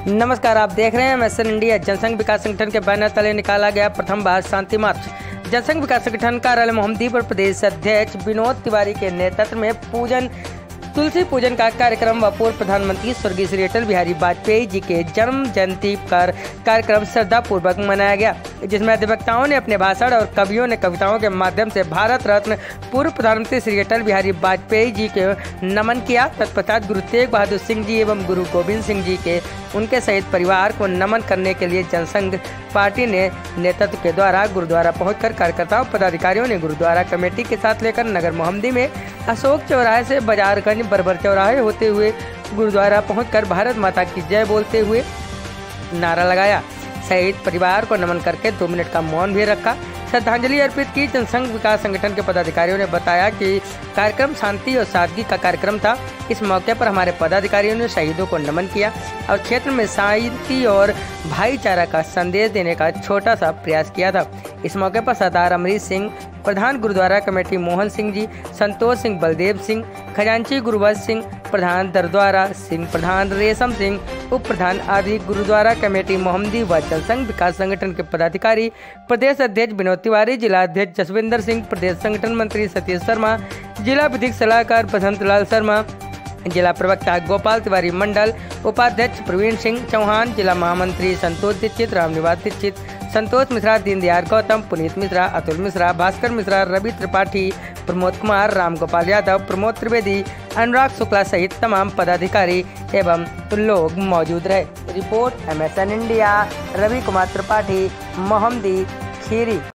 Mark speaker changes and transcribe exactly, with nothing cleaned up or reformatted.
Speaker 1: नमस्कार, आप देख रहे हैं एमएसएन इंडिया। जनसंघ विकास संगठन के बैनर तले निकाला गया प्रथम बार शांति मार्च। जनसंघ विकास संगठन कार्यालय मोहम्मदी पर प्रदेश अध्यक्ष विनोद तिवारी के नेतृत्व में पूजन तुलसी पूजन का कार्यक्रम व पूर्व प्रधानमंत्री स्वर्गीय श्री अटल बिहारी वाजपेयी जी के जन्म जयंती पर कार्यक्रम श्रद्धा पूर्वक मनाया गया, जिसमें अधिवक्ताओं ने अपने भाषण और कवियों ने कविताओं के माध्यम से भारत रत्न पूर्व प्रधानमंत्री श्री अटल बिहारी वाजपेयी जी के नमन किया। तत्पश्चात गुरु तेग बहादुर सिंह जी एवं गुरु गोविंद सिंह जी के उनके सहित परिवार को नमन करने के लिए जनसंघ पार्टी ने नेतृत्व के द्वारा गुरुद्वारा पहुंचकर कार्यकर्ताओं पदाधिकारियों ने गुरुद्वारा कमेटी के साथ लेकर नगर मोहम्मदी में अशोक चौराहे से बाजारगंज बरबर चौराहे होते हुए गुरुद्वारा पहुंचकर भारत माता की जय बोलते हुए नारा लगाया। शहीद परिवार को नमन करके दो मिनट का मौन भी रखा, श्रद्धांजलि अर्पित की। जनसंघ विकास संगठन के पदाधिकारियों ने बताया कि कार्यक्रम शांति और सादगी का कार्यक्रम था। इस मौके पर हमारे पदाधिकारियों ने शहीदों को नमन किया और क्षेत्र में शांति और भाईचारा का संदेश देने का छोटा सा प्रयास किया था। इस मौके पर सरदार अमरीश सिंह, प्रधान गुरुद्वारा कमेटी मोहन सिंह जी, संतोष सिंह, बलदेव सिंह, खजांची गुरुवंश सिंह, प्रधान दरद्वारा सिंह, प्रधान रेशम सिंह, उप प्रधान आदि गुरुद्वारा कमेटी मोहम्मदी व जनसंघ विकास संगठन के पदाधिकारी, प्रदेश अध्यक्ष विनोद तिवारी, जिला अध्यक्ष जसविंदर सिंह, प्रदेश संगठन मंत्री सतीश शर्मा, जिला विधिक सलाहकार बसंत लाल शर्मा, जिला प्रवक्ता गोपाल तिवारी मंडल, उपाध्यक्ष प्रवीण सिंह चौहान, जिला महामंत्री संतोष दीक्षित, रामनिवास दीक्षित, संतोष मिश्रा, दीनदयाल गौतम, पुनीत मिश्रा, अतुल मिश्रा, भास्कर मिश्रा, रवि त्रिपाठी, प्रमोद कुमार, राम गोपाल यादव, प्रमोद त्रिवेदी, अनुराग शुक्ला सहित तमाम पदाधिकारी एवं लोग मौजूद रहे। Report MSN India, Ravi Kumar Tripathi, Mohammadi, Kheri.